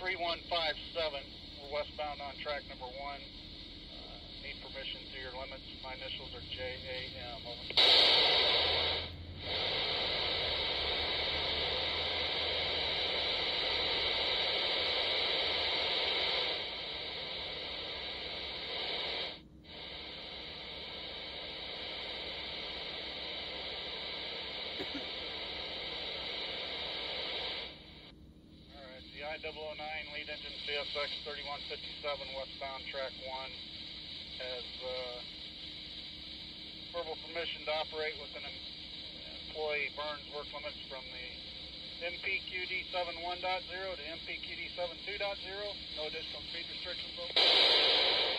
3157. We're westbound on track number 1. Need permission to your limits. My initials are JAM. Over. The I-009 lead engine CSX 3157 westbound track 1 has verbal permission to operate with an employee burns work limits from the MPQD 71.0 to MPQD 72.0. No additional speed restrictions.